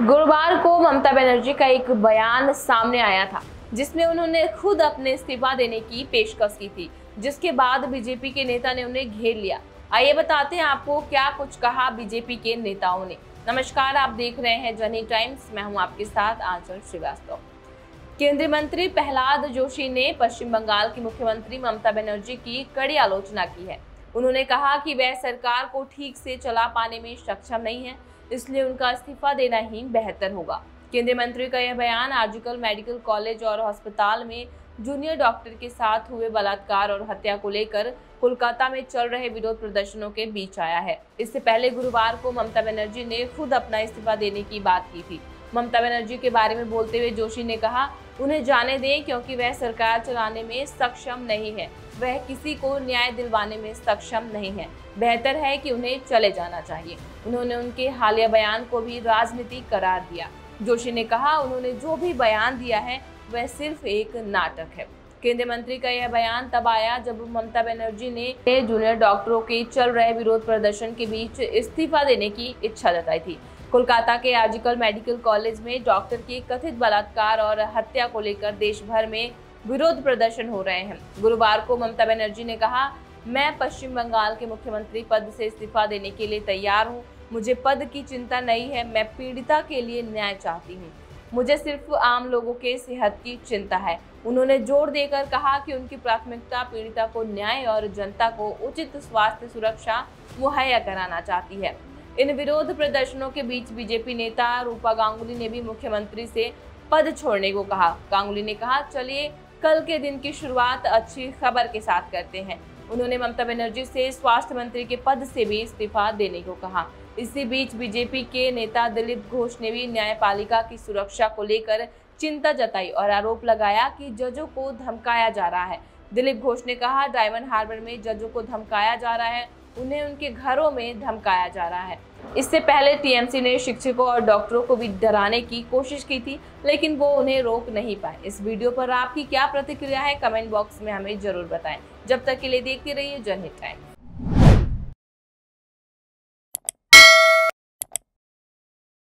गुरुवार को ममता बनर्जी का एक बयान सामने आया था जिसमें उन्होंने खुद अपने इस्तीफा देने की पेशकश की थी, जिसके बाद बीजेपी के नेता ने उन्हें घेर लिया। आइए बताते हैं आपको क्या कुछ कहा बीजेपी के नेताओं ने। नमस्कार, आप देख रहे हैं जनहित टाइम्स। मैं हूं आपके साथ आंचल श्रीवास्तव। केंद्रीय मंत्री प्रहलाद जोशी ने पश्चिम बंगाल की मुख्यमंत्री ममता बनर्जी की कड़ी आलोचना की है। उन्होंने कहा कि वह सरकार को ठीक से चला पाने में सक्षम नहीं है, इसलिए उनका इस्तीफा देना ही बेहतर होगा। केंद्रीय मंत्री का यह बयान आरजीकर मेडिकल कॉलेज और अस्पताल में जूनियर डॉक्टर के साथ हुए बलात्कार और हत्या को लेकर कोलकाता में चल रहे विरोध प्रदर्शनों के बीच आया है। इससे पहले गुरुवार को ममता बनर्जी ने खुद अपना इस्तीफा देने की बात की थी। ममता बनर्जी के बारे में बोलते हुए जोशी ने कहा, उन्हें जाने दें क्योंकि वह सरकार चलाने में सक्षम नहीं है, वह किसी को न्याय दिलवाने में सक्षम नहीं है, बेहतर है कि उन्हें चले जाना चाहिए। उन्होंने उनके हालिया बयान को भी राजनीतिक करार दिया। जोशी ने कहा, उन्होंने जो भी बयान दिया है वह सिर्फ एक नाटक है। केंद्रीय मंत्री का यह बयान तब आया जब ममता बनर्जी ने जूनियर डॉक्टरों के चल रहे विरोध प्रदर्शन के बीच इस्तीफा देने की इच्छा जताई थी। कोलकाता के आरजीकर मेडिकल कॉलेज में डॉक्टर की कथित बलात्कार और हत्या को लेकर देश भर में विरोध प्रदर्शन हो रहे हैं। गुरुवार को ममता बनर्जी ने कहा, मैं पश्चिम बंगाल के मुख्यमंत्री पद से इस्तीफा देने के लिए तैयार हूं। मुझे पद की चिंता नहीं है, मैं पीड़िता के लिए न्याय चाहती हूं। मुझे सिर्फ आम लोगों के सेहत की चिंता है। उन्होंने जोर देकर कहा कि उनकी प्राथमिकता पीड़िता को न्याय और जनता को उचित स्वास्थ्य सुरक्षा मुहैया कराना चाहती है। इन विरोध प्रदर्शनों के बीच बीजेपी नेता रूपा गांगुली ने भी मुख्यमंत्री से पद छोड़ने को कहा। गांगुली ने कहा, चलिए कल के दिन की शुरुआत अच्छी खबर के साथ करते हैं। उन्होंने ममता बनर्जी से स्वास्थ्य मंत्री के पद से भी इस्तीफा देने को कहा। इसी बीच बीजेपी के नेता दिलीप घोष ने भी न्यायपालिका की सुरक्षा को लेकर चिंता जताई और आरोप लगाया कि जजों को धमकाया जा रहा है। दिलीप घोष ने कहा, डायमंड हार्बर में जजों को धमकाया जा रहा है, उन्हें उनके घरों में धमकाया जा रहा है। इससे पहले टीएमसी ने शिक्षकों और डॉक्टरों को भी डराने की कोशिश की थी, लेकिन वो उन्हें रोक नहीं पाए। इस वीडियो पर आपकी क्या प्रतिक्रिया है, कमेंट बॉक्स में हमें जरूर बताएं। जब तक के लिए देखते रहिए जनहित टाइम्स।